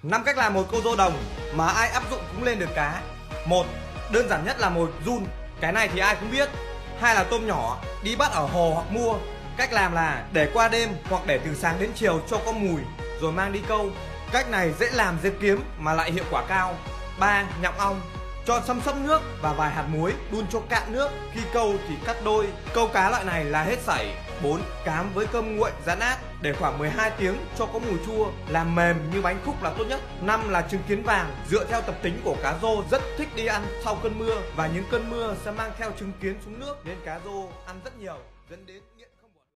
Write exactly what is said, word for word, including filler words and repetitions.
năm cách làm mồi câu rô đồng mà ai áp dụng cũng lên được cá. Một, đơn giản nhất là mồi giun, cái này thì ai cũng biết. Hai là tôm nhỏ, đi bắt ở hồ hoặc mua. Cách làm là để qua đêm hoặc để từ sáng đến chiều cho có mùi rồi mang đi câu. Cách này dễ làm dễ kiếm mà lại hiệu quả cao. Ba, nhặng ong, cho xăm xăm nước và vài hạt muối đun cho cạn nước. Khi câu thì cắt đôi. Câu cá loại này là hết sảy. Bốn, cám với cơm nguội rán át để khoảng mười hai tiếng cho có mùi chua, làm mềm như bánh khúc là tốt nhất. Năm là trứng kiến vàng, dựa theo tập tính của cá rô rất thích đi ăn sau cơn mưa và những cơn mưa sẽ mang theo trứng kiến xuống nước nên cá rô ăn rất nhiều dẫn đến